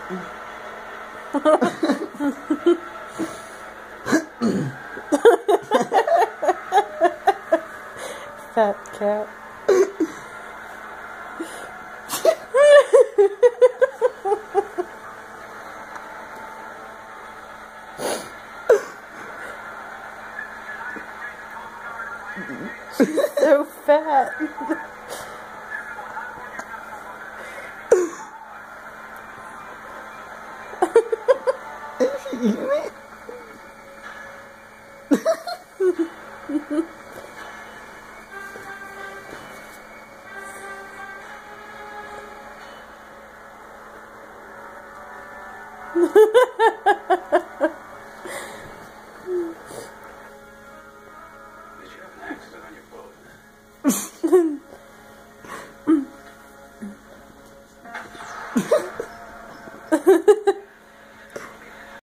Fat cat. She's so fat. Is she eating it? Did you have an accident on your boat? Ha ha ha.